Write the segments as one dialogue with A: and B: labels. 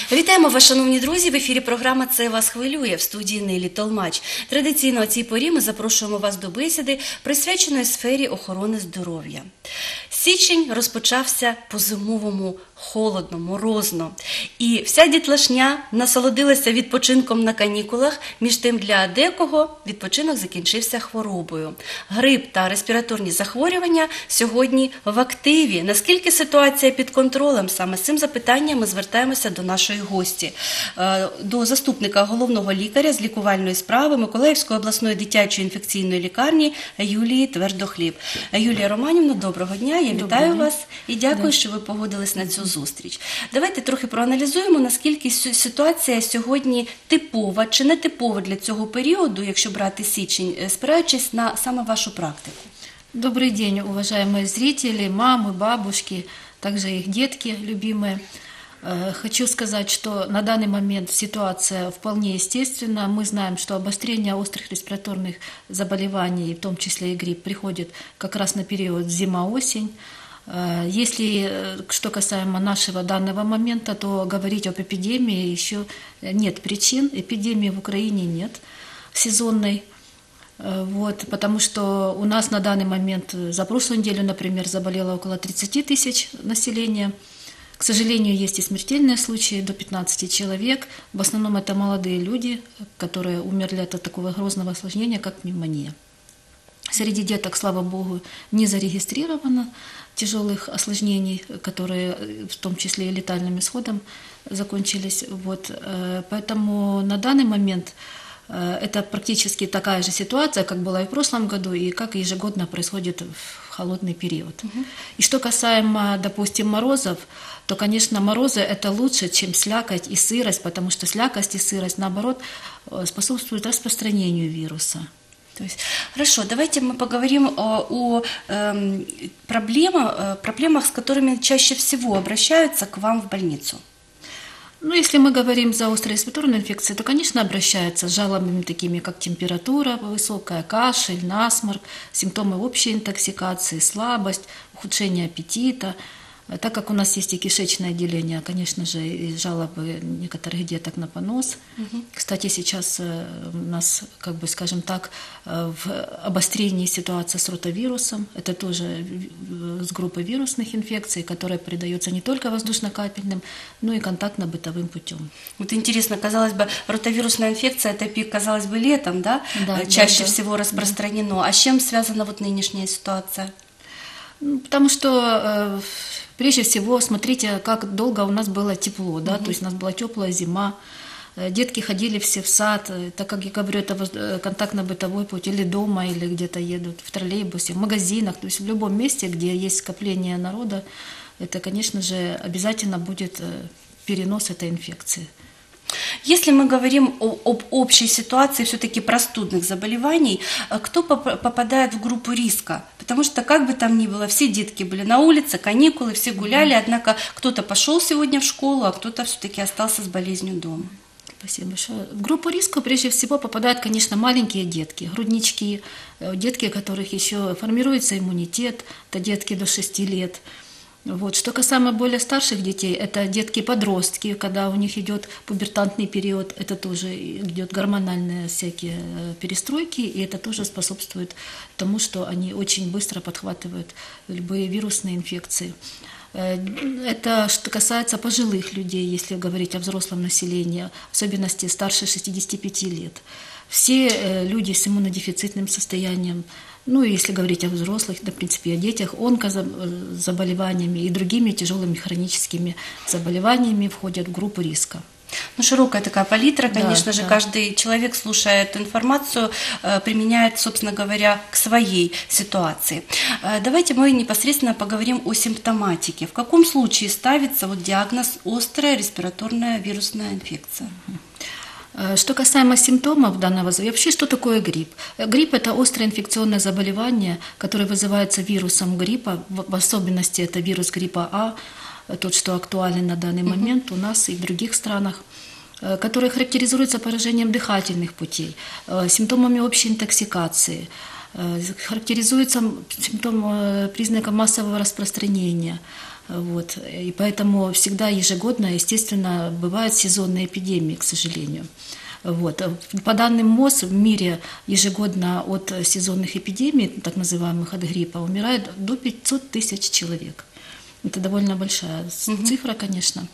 A: Вітаємо вас, шановні друзі! В ефірі програма «Це вас хвилює» в студії Нелі Толмач. Традиційно о цій порі ми запрошуємо вас до бесіди, присвяченої сфері охорони здоров'я. Січень розпочався по-зимовому холодно, морозно. І вся дітлашня насолодилася відпочинком на канікулах, між тим для декого відпочинок закінчився хворобою. Грип та респіраторні захворювання сьогодні в активі. Наскільки ситуація під контролем? Саме з цим запитанням ми звертаємося до нашої гості, до заступника головного лікаря з лікувальної справи Миколаївської обласної дитячої інфекційної лікарні Юлії Твердохліб. Юлія Романівна, доброго дня, я вітаю вас і дякую, що ви погодились на цю зустріч. Давайте трохи проаналізуємо, наскільки ситуація сьогодні типова чи не типова для цього періоду, якщо брати січень, спираючись на саме вашу практику.
B: Добрый день, уважаемые зрители, мамы, бабушки, также их детки любимые. Хочу сказать, что на данный момент ситуация вполне естественна. Мы знаем, что обострение острых респираторных заболеваний, в том числе и грипп, приходит как раз на период зима-осень. Если что касаемо нашего данного момента, то говорить об эпидемии еще нет причин. Эпидемии в Украине нет сезонной. Потому что у нас на данный момент за прошлую неделю, например, заболело около 30 тысяч населения. К сожалению, есть и смертельные случаи, до 15 человек. В основном это молодые люди, которые умерли от такого грозного осложнения, как пневмония. Среди деток, слава богу, не зарегистрировано тяжелых осложнений, которые в том числе и летальным исходом закончились. Поэтому на данный момент это практически такая же ситуация, как была и в прошлом году, и как ежегодно происходит в холодный период. И что касаемо, допустим, морозов, то, конечно, морозы – это лучше, чем слякоть и сырость, потому что слякость и сырость, наоборот, способствуют распространению вируса.
A: То есть, хорошо, давайте мы поговорим о проблемах, с которыми чаще всего обращаются к вам в больницу.
B: Если мы говорим за острые респираторные инфекции, то, конечно, обращаются с жалобами такими, как температура высокая, кашель, насморк, симптомы общей интоксикации, слабость, ухудшение аппетита. Так как у нас есть и кишечное отделение, конечно же, и жалобы некоторых деток на понос. Кстати, сейчас у нас, скажем так, в обострении ситуация с ротавирусом. Это тоже с группой вирусных инфекций, которая передается не только воздушно-капельным, но и контактно-бытовым путем.
A: Вот интересно, казалось бы, ротавирусная инфекция, это пик, казалось бы, летом, да? Чаще всего распространено. Да. А с чем связана нынешняя ситуация?
B: Потому что прежде всего, смотрите, как долго у нас было тепло, да, то есть у нас была теплая зима, детки ходили все в сад, так как я говорю, это контактно-бытовой путь, или дома, или где-то едут в троллейбусе, в магазинах, то есть в любом месте, где есть скопление народа, это, конечно же, обязательно будет перенос этой инфекции.
A: Если мы говорим об общей ситуации все-таки простудных заболеваний, кто попадает в группу риска? Потому что, как бы там ни было, все детки были на улице, каникулы, все гуляли, однако кто-то пошел сегодня в школу, а кто-то все-таки остался с болезнью дома.
B: Спасибо большое. В группу риска прежде всего попадают, конечно, маленькие детки, груднички, детки, у которых еще формируется иммунитет, это детки до 6 лет. Что касаемо более старших детей, это детки-подростки, когда у них идет пубертантный период, это тоже идет гормональные всякие перестройки, и это тоже способствует тому, что они очень быстро подхватывают любые вирусные инфекции. Это что касается пожилых людей, если говорить о взрослом населении, в особенности старше 65 лет. Все люди с иммунодефицитным состоянием, если говорить о взрослых, в принципе, о детях, онкозаболеваниями и другими тяжелыми хроническими заболеваниями входят в группу риска.
A: Широкая такая палитра, конечно же, каждый человек, слушая эту информацию, применяет, собственно говоря, к своей ситуации. Давайте мы непосредственно поговорим о симптоматике. В каком случае ставится диагноз острая респираторная вирусная инфекция?
B: Что касаемо симптомов данного, вообще что такое грипп? Грипп – это острое инфекционное заболевание, которое вызывается вирусом гриппа, в особенности это вирус гриппа А, тот, что актуален на данный момент у нас и в других странах, который характеризуется поражением дыхательных путей, симптомами общей интоксикации, характеризуется признаком массового распространения, Вот. И поэтому всегда ежегодно, естественно, бывают сезонные эпидемии, к сожалению. Вот. По данным МОЗ, в мире ежегодно от сезонных эпидемий, так называемых от гриппа, умирает до 500 тысяч человек. Это довольно большая цифра, конечно.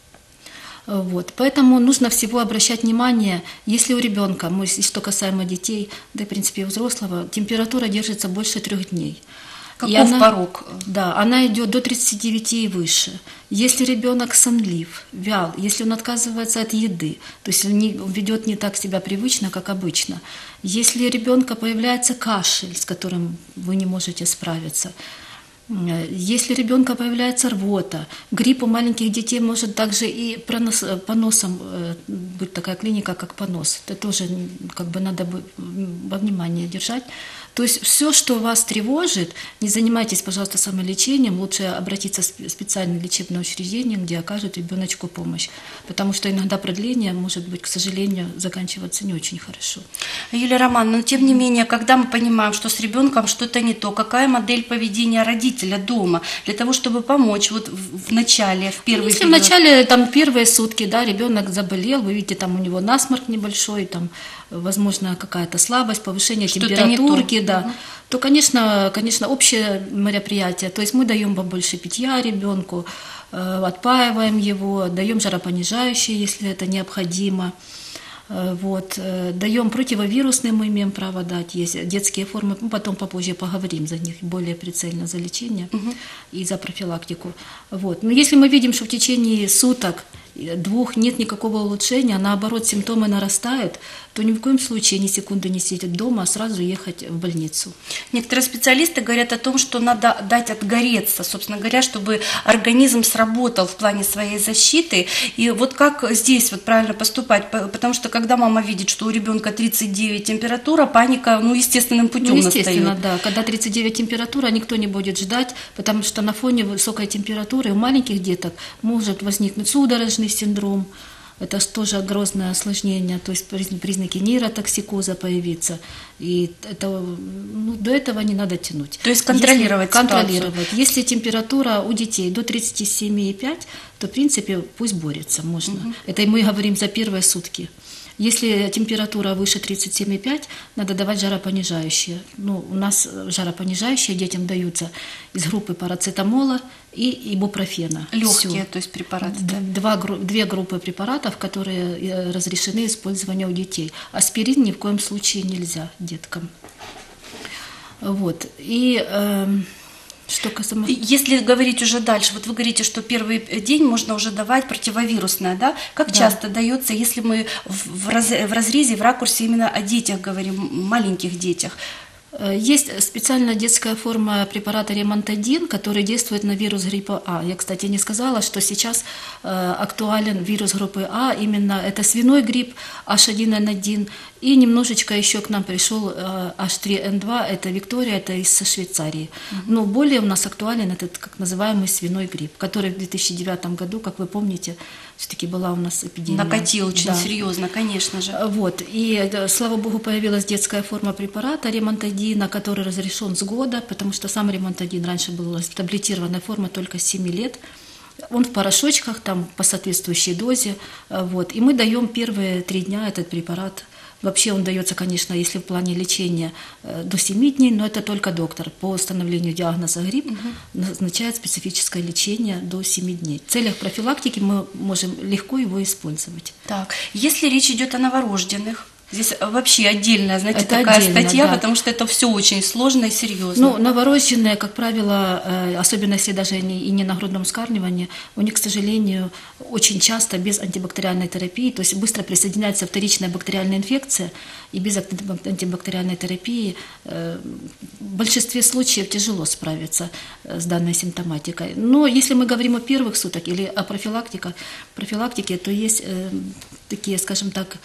B: Вот. Поэтому нужно всего обращать внимание, если у ребенка, что касаемо детей, да и в принципе и у взрослого, температура держится больше 3 дней.
A: Каков порог?
B: Да, она идет до 39 и выше. Если ребенок сонлив, вял, если он отказывается от еды, то есть он ведет не так себя привычно, как обычно. Если у ребенка появляется кашель, с которым вы не можете справиться, если у ребенка появляется рвота, грипп у маленьких детей может также и поносом быть такая клиника, как понос. Это тоже как бы надо во внимании держать. То есть все, что вас тревожит, не занимайтесь, пожалуйста, самолечением, лучше обратиться в специальное лечебное учреждение, где окажут ребеночку помощь. Потому что иногда продление может быть, к сожалению, заканчиваться не очень хорошо.
A: Юлия Романовна, но тем не менее, когда мы понимаем, что с ребенком что-то не то, какая модель поведения родителя дома для того, чтобы помочь вот в начале, в первый
B: Если в начале, там, первые сутки, да, ребенок заболел, вы видите, там у него насморк небольшой, там, возможно, какая-то слабость, повышение температурки, да, то, конечно, общее мероприятие. То есть мы даем побольше питья ребенку, отпаиваем его, даем жаропонижающие, если это необходимо. Вот. Даем противовирусные, мы имеем право дать, есть детские формы, мы потом попозже поговорим за них, более прицельно за лечение и за профилактику. Вот. Но если мы видим, что в течение суток, 2 нет никакого улучшения, а наоборот симптомы нарастают, то ни в коем случае ни секунды не сидеть дома, а сразу ехать в больницу.
A: Некоторые специалисты говорят о том, что надо дать отгореться, собственно говоря, чтобы организм сработал в плане своей защиты. И вот как здесь вот правильно поступать? Потому что когда мама видит, что у ребенка 39 температура, паника, естественным путем
B: естественно,
A: настает.
B: да. Когда 39 температура, никто не будет ждать, потому что на фоне высокой температуры у маленьких деток может возникнуть судорожный синдром. Это тоже грозное осложнение, то есть признаки нейротоксикоза появиться. И это, до этого не надо тянуть.
A: То есть контролировать ситуацию.
B: Контролировать. Если температура у детей до 37,5, то в принципе пусть борется, можно. Это мы говорим за первые сутки. Если температура выше 37,5, надо давать жаропонижающие. У нас жаропонижающие детям даются из группы парацетамола и ибупрофена.
A: Легкие, то есть препараты.
B: Две группы препаратов, которые разрешены использование у детей. Аспирин ни в коем случае нельзя деткам. Вот. И что касаемо...
A: Если говорить уже дальше, вот вы говорите, что первый день можно уже давать противовирусное, да? Как часто дается, если мы в разрезе, в ракурсе именно о детях говорим, маленьких детях?
B: Есть специальная детская форма препарата ремонтадин, который действует на вирус гриппа А. Я, кстати, не сказала, что сейчас актуален вирус группы А, именно это свиной грипп H1N1, и немножечко еще к нам пришел H3N2, это Виктория, это из Швейцарии. Но более у нас актуален этот, как называемый, свиной грипп, который в 2009 году, как вы помните, все-таки была у нас эпидемия.
A: Накатил очень серьезно, конечно же.
B: Вот. И, слава богу, появилась детская форма препарата ремонтадина, который разрешен с года, потому что сам ремонтадин раньше был таблетированная форма только с 7 лет. Он в порошочках, там по соответствующей дозе. Вот. И мы даем первые 3 дня этот препарат. Вообще он дается, конечно, если в плане лечения до 7 дней, но это только доктор по установлению диагноза грипп назначает специфическое лечение до 7 дней. В целях профилактики мы можем легко его использовать.
A: Так, если речь идет о новорожденных, здесь вообще отдельная, знаете,
B: это
A: такая
B: отдельно,
A: статья,
B: да.
A: Потому что это все очень сложно и серьезно.
B: Новорожденные, как правило, особенно если даже они и не на грудном вскармливании, у них, к сожалению, очень часто без антибактериальной терапии, то есть быстро присоединяется вторичная бактериальная инфекция, и без антибактериальной терапии в большинстве случаев тяжело справиться с данной симптоматикой. Но если мы говорим о первых сутках или о профилактике, то есть такие, скажем так,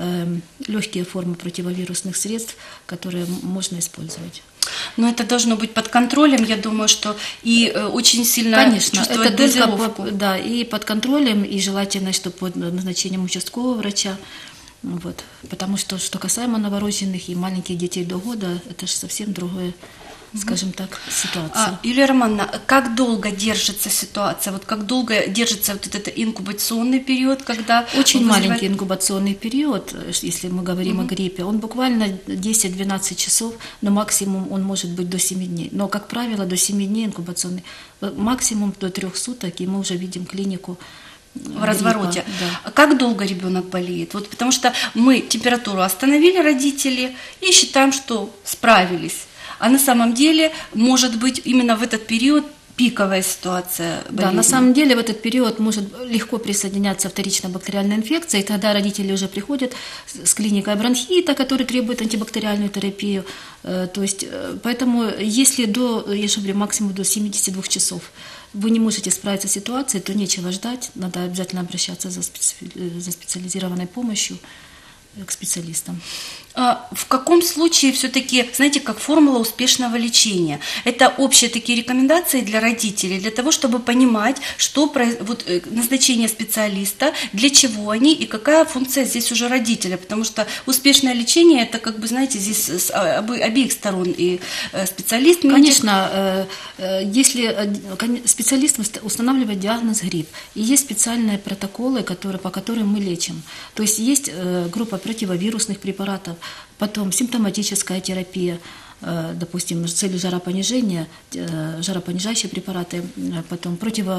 B: легкие формы противовирусных средств, которые можно использовать.
A: Но это должно быть под контролем, я думаю, что и очень сильно
B: Конечно,
A: чувствовать
B: это
A: дозировку.
B: Да, и под контролем, и желательно, чтобы под назначением участкового врача. Вот. Потому что касаемо новорожденных и маленьких детей до года, это же совсем другое скажем так, ситуацию.
A: Юлия Романовна, как долго держится ситуация? Вот как долго держится вот этот инкубационный период, когда
B: Очень
A: вызывает-
B: маленький инкубационный период, если мы говорим о гриппе, он буквально 10-12 часов, но максимум он может быть до 7 дней. Но, как правило, до 7 дней инкубационный, максимум до 3 суток, и мы уже видим клинику
A: в развороте.
B: гриппа, да.
A: А как долго ребенок болеет? Вот потому что мы температуру остановили, родители, и считаем, что справились. А на самом деле, может быть, именно в этот период пиковая ситуация болезни.
B: Да, на самом деле в этот период может легко присоединяться вторичная бактериальная инфекция, и тогда родители уже приходят с клиникой бронхита, который требует антибактериальную терапию. То есть, поэтому если я же говорю, максимум до 72 часов вы не можете справиться с ситуацией, то нечего ждать, надо обязательно обращаться за специализированной помощью к специалистам.
A: В каком случае все-таки, знаете, как формула успешного лечения? Это общие такие рекомендации для родителей, для того, чтобы понимать, что вот, назначение специалиста, для чего они и какая функция здесь уже родителя. Потому что успешное лечение, это, как бы, знаете, здесь с обеих сторон. И специалист...
B: Конечно, если специалист устанавливает диагноз грипп, и есть специальные протоколы, по которым мы лечим. То есть есть группа противовирусных препаратов, потом симптоматическая терапия, допустим, с целью жаропонижения, жаропонижающие препараты, потом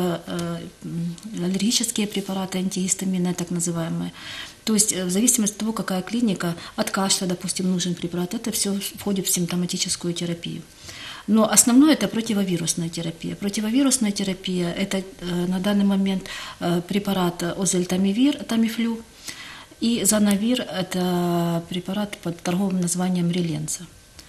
B: противоаллергические препараты, антигистаминные так называемые. То есть в зависимости от того, какая клиника, от кашля, допустим, нужен препарат, это все входит в симптоматическую терапию. Но основное – это противовирусная терапия. Противовирусная терапия – это на данный момент препарат озельтамивир, тамифлю, и занавир – это препарат под торговым названием Реленца.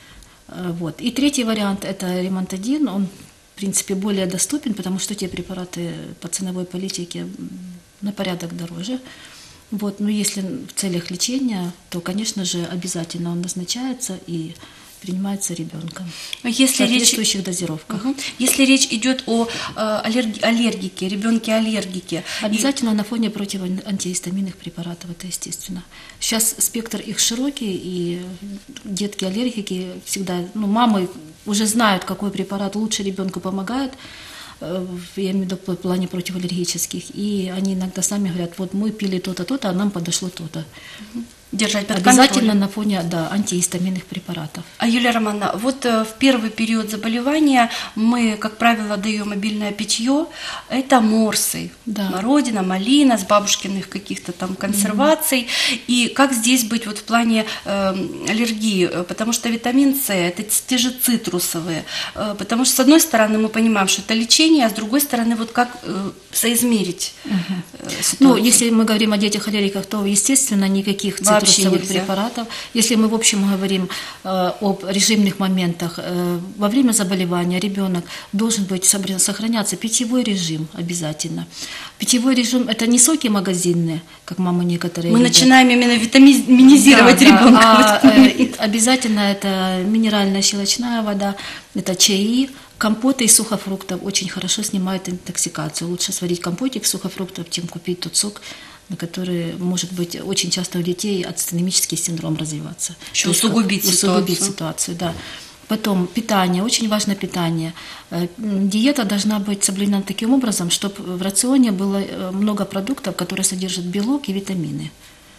B: Вот. И третий вариант – это ремонтадин. Он, в принципе, более доступен, потому что те препараты по ценовой политике на порядок дороже. Вот. Но если в целях лечения, то, конечно же, обязательно он назначается и принимается ребенком в соответствующих дозировках.
A: Если речь идет о аллергике, ребенке-аллергике.
B: Обязательно на фоне противоантигистаминных препаратов, это естественно. Сейчас спектр их широкий, и детки-аллергики всегда, мамы уже знают, какой препарат лучше ребенку помогает, я имею в виду в плане противоаллергических, и они иногда сами говорят, вот мы пили то-то, то-то, а нам подошло то-то.
A: Держать под
B: обязательно
A: контролем.
B: на фоне антигистаминных препаратов.
A: Юлия Романовна, вот в первый период заболевания мы, как правило, даем обильное питье. Это морсы, смородина, малина, с бабушкиных каких-то там консерваций. И как здесь быть вот в плане аллергии? Потому что витамин С, это те же цитрусовые. Потому что, с одной стороны, мы понимаем, что это лечение, а с другой стороны, вот как соизмерить ситуацию?
B: Если мы говорим о детях-аллергиках, то, естественно, никаких цитрусовых препаратов. Если мы в общем говорим об режимных моментах, во время заболевания ребенок должен быть сохраняться питьевой режим обязательно. Питьевой режим – это не соки магазинные, как мамы некоторые
A: Мы
B: любят.
A: начинаем именно витаминизировать ребенка.
B: Обязательно это минеральная щелочная вода, это чаи, компоты из сухофруктов очень хорошо снимают интоксикацию. Лучше сварить компотик из сухофруктов, чем купить тот сок, на который может быть очень часто у детей ацетонемический синдром развиваться.
A: Еще усугубить
B: ситуацию, да. Потом питание, очень важно питание. Диета должна быть соблюдена таким образом, чтобы в рационе было много продуктов, которые содержат белок и витамины.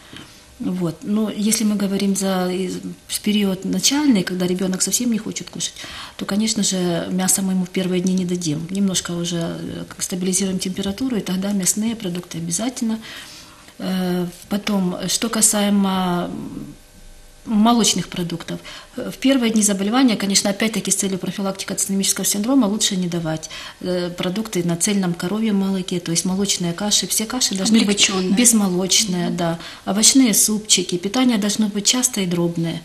B: Вот. Но если мы говорим за период начальный, когда ребенок совсем не хочет кушать, то, конечно же, мясо мы ему в первые дни не дадим. Немножко уже стабилизируем температуру, и тогда мясные продукты обязательно. Потом, что касаемо молочных продуктов. В первые дни заболевания, конечно, опять-таки с целью профилактики ацетонемического синдрома лучше не давать продукты на цельном коровьем молоке, то есть молочные каши. Все каши должны быть безмолочные, да. Овощные супчики. Питание должно быть частое и дробное.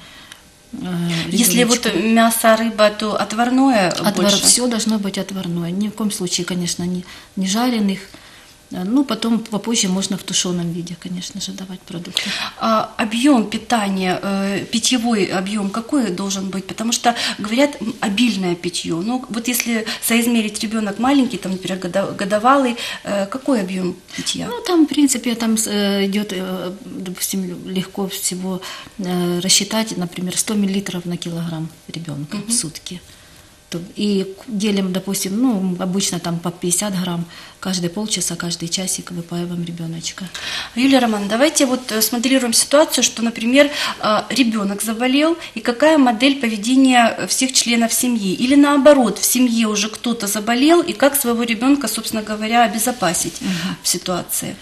A: Если вот мясо, рыба, то отварное больше?
B: Все должно быть отварное. Ни в коем случае, конечно, не жареных. Потом попозже можно в тушеном виде, конечно же, давать продукты.
A: Объем питания, питьевой объем какой должен быть? Потому что говорят обильное питье. Вот если соизмерить ребенок маленький, там, например, годовалый, какой объем питья?
B: Там, в принципе, там идет, допустим, легко всего рассчитать, например, 100 мл на килограмм ребенка в сутки. И делим, допустим, ну, обычно там по 50 грамм каждые полчаса, каждый часик выпаиваем ребеночка.
A: Юлия Романовна, давайте вот смоделируем ситуацию, что, например, ребенок заболел, и какая модель поведения всех членов семьи? Или наоборот, в семье уже кто-то заболел, и как своего ребенка, собственно говоря, обезопасить в ситуации?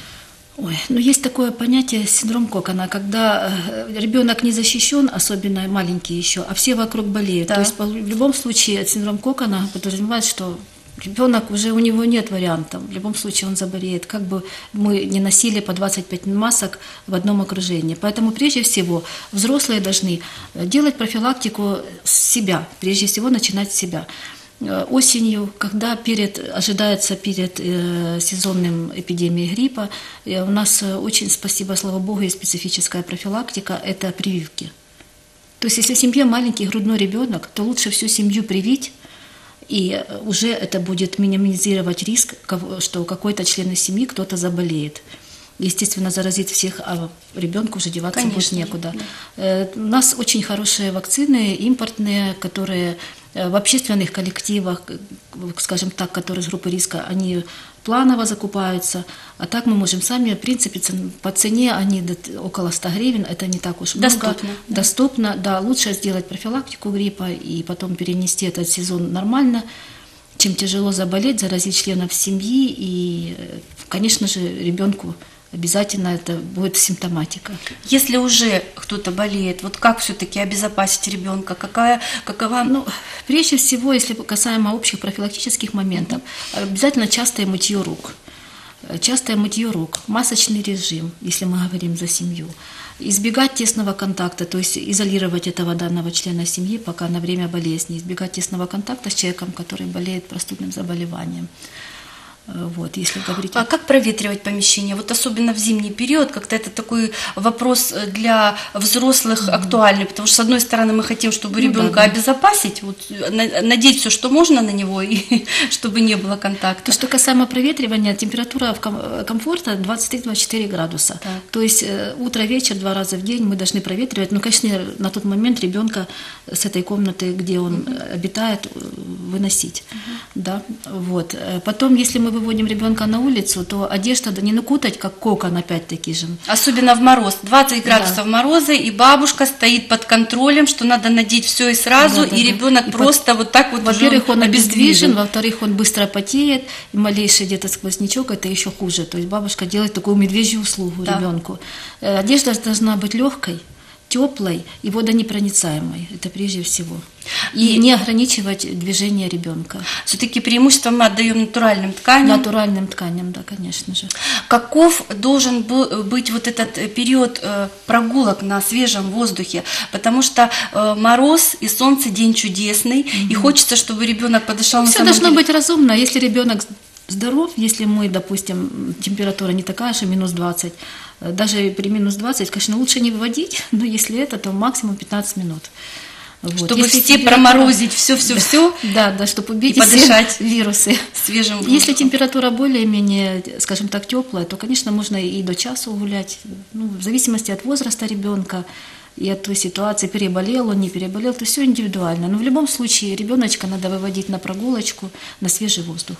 B: Ой, ну есть такое понятие синдром Кокона, когда ребенок не защищен, особенно маленький еще, а все вокруг болеют.
A: Да.
B: То есть в любом случае синдром Кокона подразумевает, что ребенок уже у него нет вариантов. В любом случае он заболеет, как бы мы не носили по 25 масок в одном окружении. Поэтому прежде всего взрослые должны делать профилактику с себя, прежде всего начинать с себя. Осенью, когда ожидается перед сезонным эпидемией гриппа, у нас очень, спасибо, слава богу, есть специфическая профилактика, это прививки. То есть если в семье маленький грудной ребенок, то лучше всю семью привить, и уже это будет минимизировать риск, что какой-то член из семьи кто-то заболеет. Естественно, заразит всех, а ребенку уже деваться будет некуда. Да. У нас очень хорошие вакцины, импортные, которые в общественных коллективах, скажем так, которые с группы риска, они планово закупаются, а так мы можем сами, в принципе, по цене они около 100 гривен, это не так уж много. Доступно, да, лучше сделать профилактику гриппа и потом перенести этот сезон нормально, чем тяжело заболеть, заразить членов семьи и, конечно же, ребенку обязательно это будет симптоматика.
A: Если уже кто-то болеет, вот как все-таки обезопасить ребенка? Какова?
B: Ну, прежде всего, если касаемо общих профилактических моментов, обязательно частое мытье рук. Частое мытье рук, масочный режим, если мы говорим за семью. Избегать тесного контакта, то есть изолировать этого данного члена семьи пока на время болезни. Избегать тесного контакта с человеком, который болеет простудным заболеванием. Вот, если говорить...
A: А как проветривать помещение? Вот особенно в зимний период, как-то это такой вопрос для взрослых актуальный, потому что, с одной стороны, мы хотим, чтобы ребенка обезопасить, вот, надеть все, что можно на него, и чтобы не было контакта.
B: То, что касаемо проветривания, температура комфорта 23-24 градуса. Так. То есть утро-вечер 2 раза в день мы должны проветривать. Ну, конечно, на тот момент ребенка с этой комнаты, где он обитает, выносить. Да? Вот. Потом, если мы выводим ребенка на улицу, то одежда не накутать, как кокон, опять-таки же.
A: Особенно в мороз. 20 градусов мороза, и бабушка стоит под контролем, что надо надеть все и сразу, и ребенок просто вот так вот.
B: Во-первых, он обездвижен, во-вторых, он быстро потеет, и малейший где-то сквознячок, это еще хуже. То есть бабушка делает такую медвежью услугу ребенку. Одежда должна быть легкой, теплой и водонепроницаемой. Это прежде всего. И не ограничивать движение ребенка.
A: Все-таки преимущество мы отдаем натуральным тканям.
B: Натуральным тканям, да, конечно же.
A: Каков должен быть вот этот период прогулок на свежем воздухе? Потому что мороз и солнце день чудесный, и хочется, чтобы ребенок подышал.
B: Все должно быть разумно. Если ребенок здоров, если мы, допустим, температура не такая же, минус 20, даже при минус 20, конечно, лучше не выводить, но если это, то максимум 15 минут. Вот.
A: Чтобы все проморозить, все.
B: Да, чтобы убить
A: и подышать
B: вирусы
A: свежим воздухом.
B: Если температура более-менее, скажем так, теплая, то, конечно, можно и до часа гулять, ну, в зависимости от возраста ребенка и от той ситуации, переболел он, не переболел, то все индивидуально. Но в любом случае ребеночка надо выводить на прогулочку, на свежий воздух.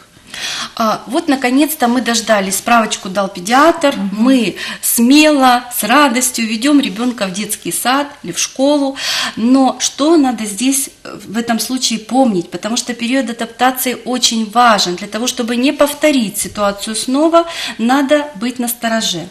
A: Вот, наконец-то, мы дождались, справочку дал педиатр, мы смело, с радостью ведем ребенка в детский сад или в школу, но что надо здесь в этом случае помнить, потому что период адаптации очень важен, для того, чтобы не повторить ситуацию снова, надо быть настороже.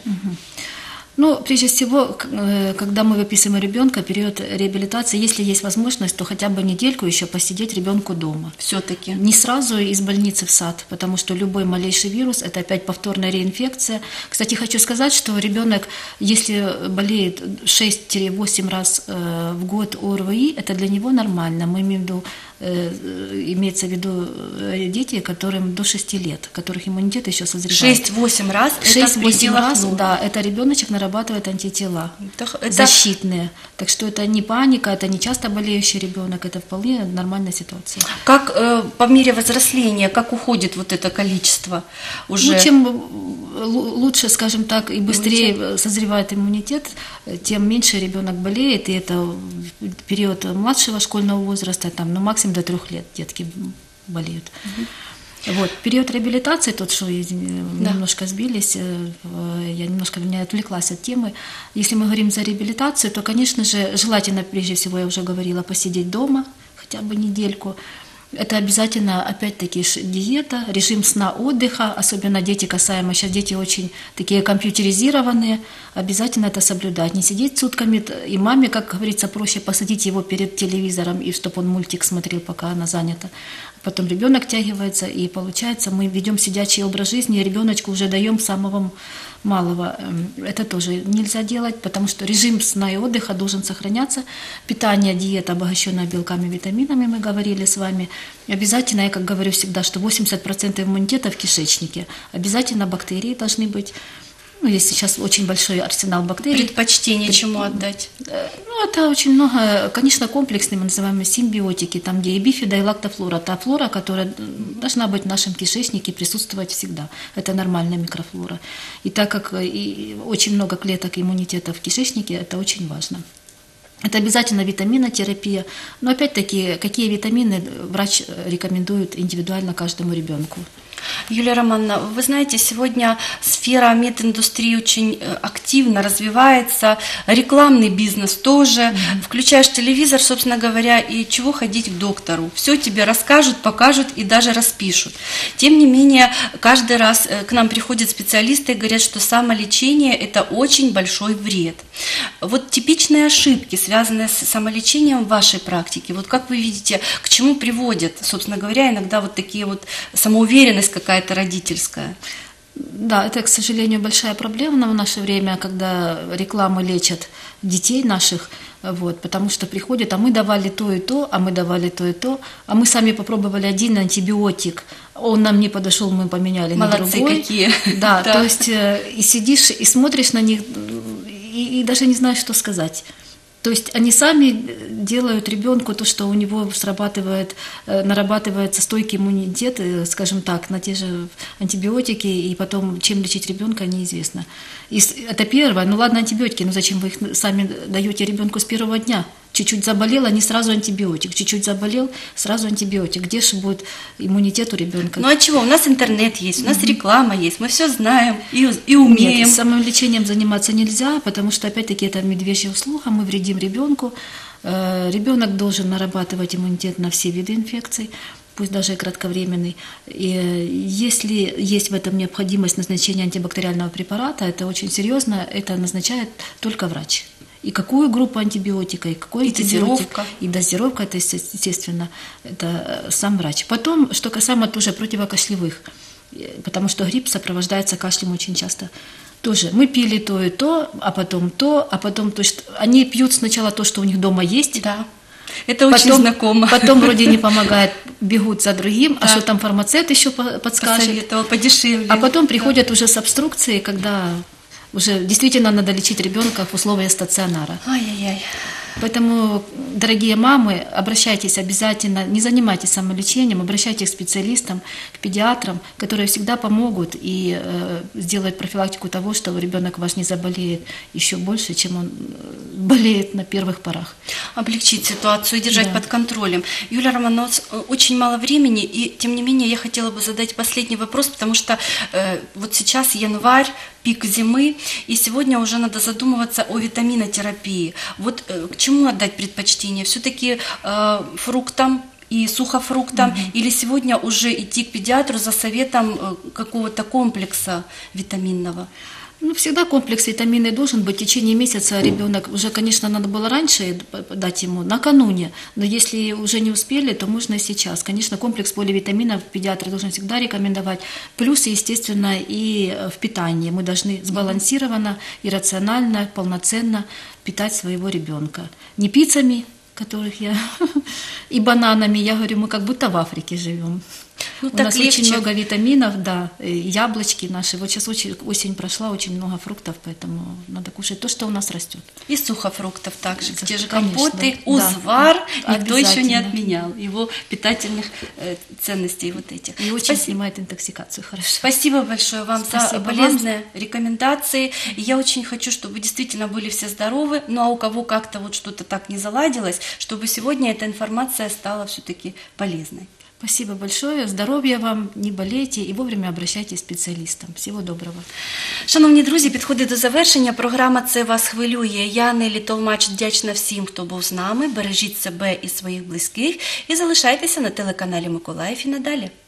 B: Ну, прежде всего, когда мы выписываем ребенка, период реабилитации, если есть возможность, то хотя бы недельку еще посидеть ребенку дома.
A: Все-таки.
B: Не сразу из больницы в сад, потому что любой малейший вирус – это опять повторная реинфекция. Кстати, хочу сказать, что ребенок, если болеет 6-8 раз в год ОРВИ, это для него нормально. Мы имеем в виду, имеется в виду дети, которым до 6 лет, которых иммунитет еще созревает.
A: 6-8 раз?
B: 6-8 раз, да, это ребеночек нарабатывает антитела защитные. Так что это не паника, это не часто болеющий ребенок, это вполне нормальная ситуация.
A: Как по мере взросления, как уходит вот это количество уже?
B: Ну, чем лучше, скажем так, и быстрее созревает иммунитет, тем меньше ребенок болеет, и это период младшего школьного возраста, там, ну, максимум до 3 лет детки болеют. Вот, период реабилитации, тот, что немножко сбились, я немножко отвлеклась от темы. Если мы говорим за реабилитацию, то, конечно же, желательно, прежде всего, я уже говорила, посидеть дома хотя бы недельку. Это обязательно, опять-таки, диета, режим сна, отдыха, особенно дети касаемо, сейчас дети очень такие компьютеризированные, обязательно это соблюдать, не сидеть сутками, и маме, как говорится, проще посадить его перед телевизором, и чтобы он мультик смотрел, пока она занята. Потом ребенок тягивается, и получается, мы ведем сидячий образ жизни, и ребеночку уже даем самого малого. Это тоже нельзя делать, потому что режим сна и отдыха должен сохраняться. Питание, диета, обогащенная белками, витаминами, мы говорили с вами. И обязательно, я как говорю всегда, что 80% иммунитета в кишечнике. Обязательно бактерии должны быть. Ну, есть сейчас очень большой арсенал бактерий.
A: Предпочтение чему отдать?
B: Ну, это очень много, конечно, комплексные, мы называем симбиотики, там, где и бифида, и лактофлора. Та флора, которая должна быть в нашем кишечнике, присутствовать всегда. Это нормальная микрофлора. И так как и очень много клеток иммунитета в кишечнике, это очень важно. Это обязательно витаминотерапия. Но опять-таки, какие витамины врач рекомендует индивидуально каждому ребенку.
A: Юлия Романовна, вы знаете, сегодня сфера мединдустрии очень активно развивается, рекламный бизнес тоже. Включаешь телевизор, собственно говоря, и чего ходить к доктору. Все тебе расскажут, покажут и даже распишут. Тем не менее, каждый раз к нам приходят специалисты и говорят, что самолечение – это очень большой вред. Вот типичные ошибки, связанные с самолечением в вашей практике, вот как вы видите, к чему приводят, собственно говоря, иногда вот такие вот самоуверенность какая-то родительская?
B: Да, это, к сожалению, большая проблема в наше время, когда рекламы лечат детей наших, вот, потому что приходят, а мы давали то и то, а мы давали то и то, а мы сами попробовали один антибиотик, он нам не подошел, мы поменяли на другой.
A: Молодцы какие!
B: Да, то есть и сидишь, и смотришь на них, и даже не знаешь, что сказать. То есть они сами делают ребенку то, что у него срабатывает, нарабатывается стойкий иммунитет, скажем так, на те же антибиотики, и потом чем лечить ребенка неизвестно. И это первое. Ну ладно, антибиотики, но зачем вы их сами даете ребенку с первого дня? Чуть-чуть заболел, а не сразу антибиотик. Чуть-чуть заболел, сразу антибиотик. Где же будет иммунитет у ребенка?
A: Ну а чего? У нас интернет есть, у нас реклама есть, мы все знаем и умеем.
B: Нет, самолечением заниматься нельзя, потому что, опять-таки, это медвежья услуга, мы вредим ребенку. Ребенок должен нарабатывать иммунитет на все виды инфекций, пусть даже и кратковременный. И если есть в этом необходимость назначения антибактериального препарата, это очень серьезно, это назначает только врач. И какую группу антибиотика, и какой
A: дозировка.
B: И дозировка, это, естественно, это сам врач. Потом, что касаемо тоже противокашлевых, потому что грипп сопровождается кашлем очень часто. Тоже мы пили то и то, а потом то, то есть они пьют сначала то, что у них дома есть.
A: Да. Это очень знакомо.
B: Потом вроде не помогает, бегут за другим, да. А что там фармацевт еще подскажет.
A: Посоветовал подешевле.
B: А потом приходят уже с обструкцией, когда уже действительно надо лечить ребенка в условиях стационара.
A: Ай-яй-яй.
B: Поэтому, дорогие мамы, обращайтесь обязательно, не занимайтесь самолечением, обращайтесь к специалистам, к педиатрам, которые всегда помогут и сделают профилактику того, что ребенок ваш не заболеет еще больше, чем он болеет на первых порах.
A: Облегчить ситуацию и держать под контролем. Юлия Романовна, у нас очень мало времени, и тем не менее я хотела бы задать последний вопрос, потому что вот сейчас январь, пик зимы, и сегодня уже надо задумываться о витаминотерапии. Вот к чему отдать предпочтение? Все-таки фруктам и сухофруктам, или сегодня уже идти к педиатру за советом какого-то комплекса витаминного?
B: Ну, всегда комплекс витаминный должен быть. В течение месяца ребенок, уже, конечно, надо было раньше дать ему, накануне, но если уже не успели, то можно и сейчас. Конечно, комплекс поливитаминов педиатр должен всегда рекомендовать. Плюс, естественно, и в питании. Мы должны сбалансированно и рационально, полноценно питать своего ребенка. Не пиццами, которых я, и бананами. Я говорю, мы как будто в Африке живем.
A: Ну,
B: у нас очень много витаминов, да, яблочки наши. Вот сейчас осень прошла, очень много фруктов, поэтому надо кушать то, что у нас растет.
A: И сухофруктов также, те же
B: конечно,
A: компоты,
B: да,
A: узвар,
B: да,
A: никто еще не отменял его питательных ценностей вот этих.
B: И очень снимает интоксикацию, хорошо.
A: Спасибо большое вам за полезные рекомендации. И я очень хочу, чтобы вы действительно были все здоровы, ну а у кого как-то вот что-то так не заладилось, чтобы сегодня эта информация стала все-таки полезной.
B: Спасибо большое. Здоровья вам, не болейте и вовремя обращайтесь к специалистам. Всего доброго.
A: Шановні друзі, підходить до завершення. Програма «Це вас хвилює». Я, Нелі Толмач, вдячна всім, хто був з нами. Бережіть себе і своїх близьких і залишайтеся на телеканалі Миколаїв і надалі.